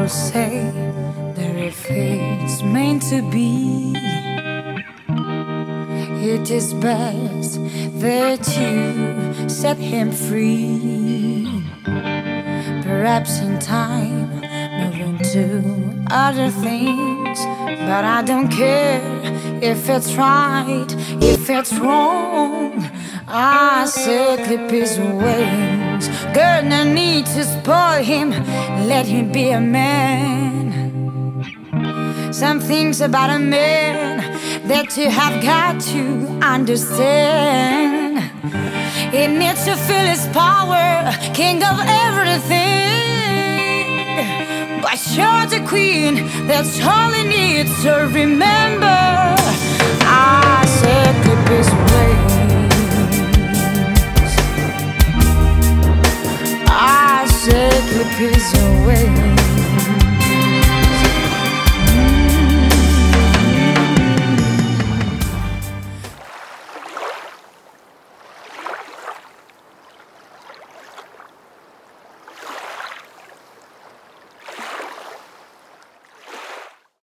will say that if it's meant to be, it is best that you set him free. Perhaps in time, moving to other things, but I don't care if it's right, if it's wrong. I said clip his wings, girl, no need to spoil him, let him be a man. Some things about a man that you have got to understand. He needs to feel his power, king of everything. But you're the queen, that's all he needs to remember. I said